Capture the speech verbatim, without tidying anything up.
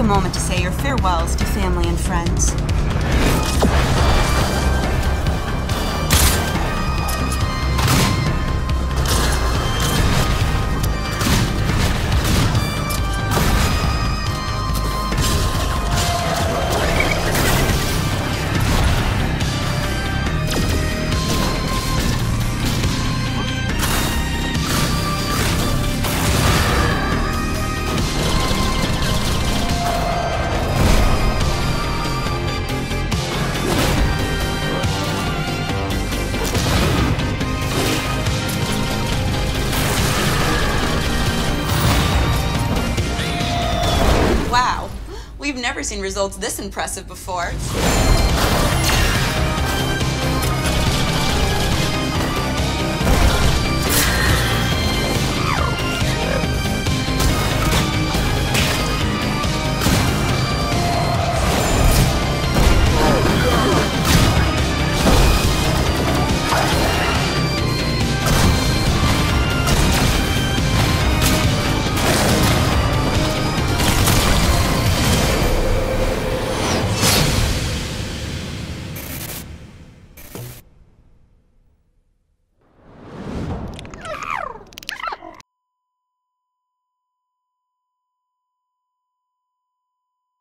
moment to say your farewells to family and friends. Wow, we've never seen results this impressive before.